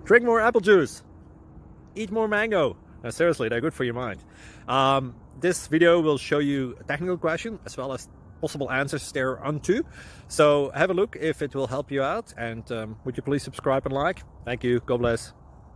Drink more apple juice. Eat more mango. Seriously, they're good for your mind. This video will show you a technical question as well as possible answers thereunto. So have a look if it will help you out, and would you please subscribe and like? Thank you. God bless.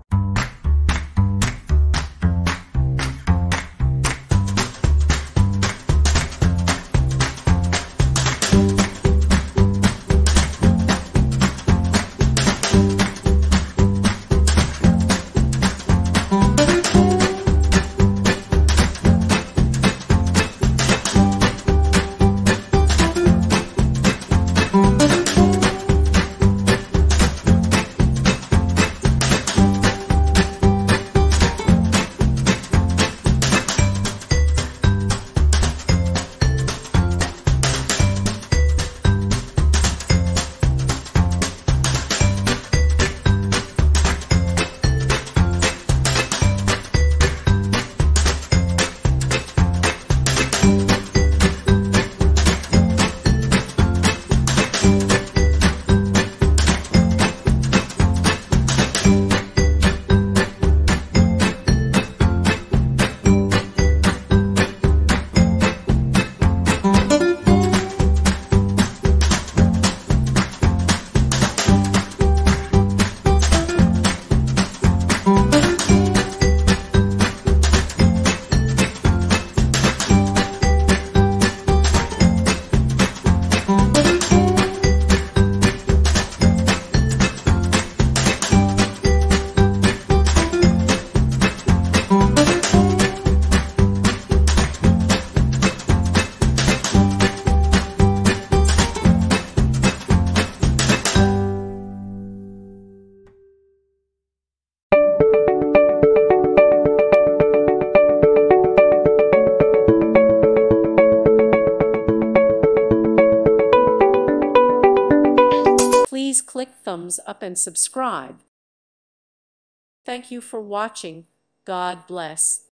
Please click thumbs up and subscribe. Thank you for watching. God bless.